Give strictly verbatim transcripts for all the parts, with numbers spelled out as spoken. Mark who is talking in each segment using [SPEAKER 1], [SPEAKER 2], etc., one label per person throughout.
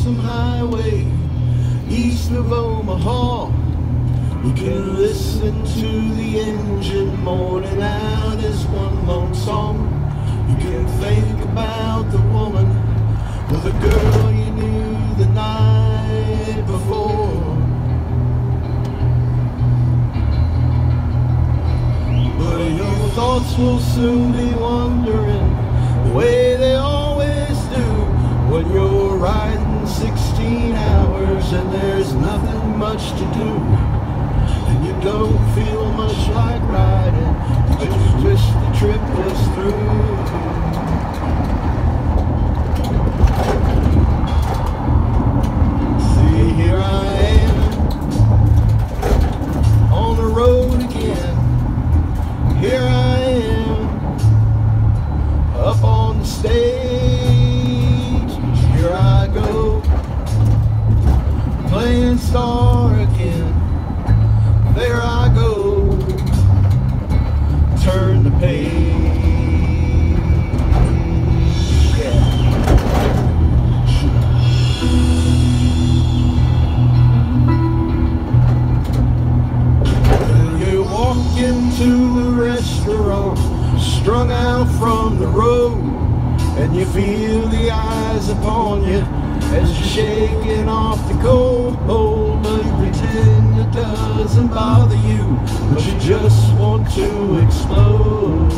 [SPEAKER 1] lonesome highway east of Omaha. You can listen to the engine moaning out as one lone song. You can think about the woman or the girl you knew the night before. But your thoughts will soon be wandering the way they always do when you're riding sixteen hours and there's nothing much to do. And you don't feel much like riding, you just wish the trip was through. See, here I am on the road again. Here I am up on the stage. Here I go playing star again. There I go, turn the page. Yeah. You walk into the restaurant, strung out from the road, and you feel the eyes upon you as you're shaking off the cold. But you pretend it doesn't bother you, but you just want to explode.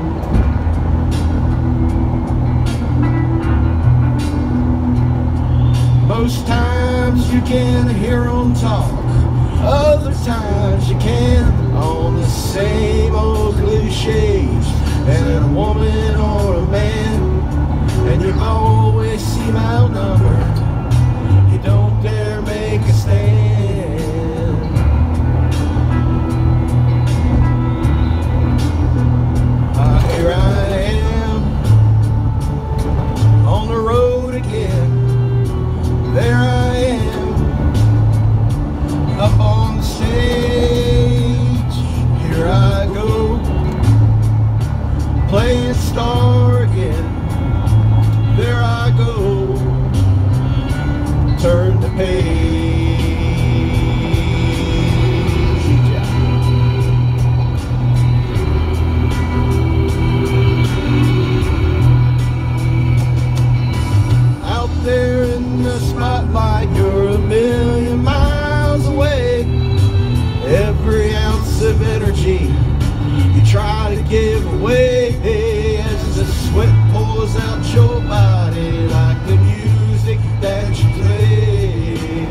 [SPEAKER 1] Most times you can hear them talk, other times you can on the same old cliches. And a woman or a man, and you always seem outnumbered. You don't dare make a stand. Ah, here I am on the road again. There I am up on the stage. Here I go playing star again. There I go, turn the page. Out there in the spotlight, you're a million miles away. Every ounce of energy you try to give away as the sweat pours out your body like the music that you play.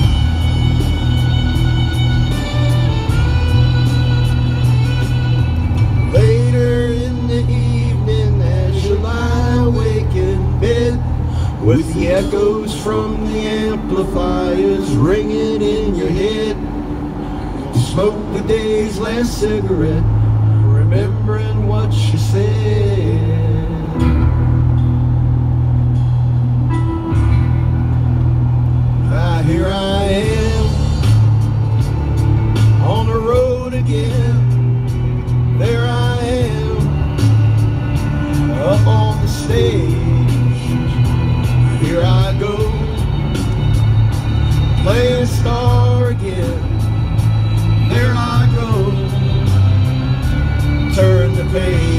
[SPEAKER 1] Later in the evening as you lie awake in bed, with the echoes from the amplifiers ringing in your head, smoke the day's last cigarette, remembering what you said. Ah, here I am on the road again. There I am up on the stage. Here I go playing star again. There I go, turn the page.